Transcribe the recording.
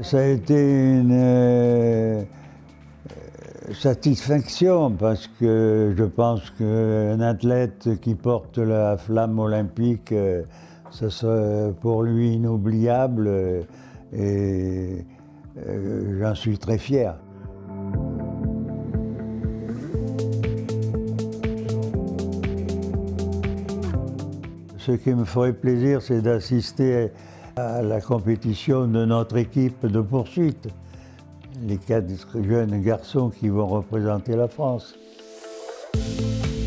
Ça a été une satisfaction parce que je pense qu'un athlète qui porte la flamme olympique, ça serait pour lui inoubliable et j'en suis très fier. Ce qui me ferait plaisir, c'est d'assister à la compétition de notre équipe de poursuite, les 4 jeunes garçons qui vont représenter la France.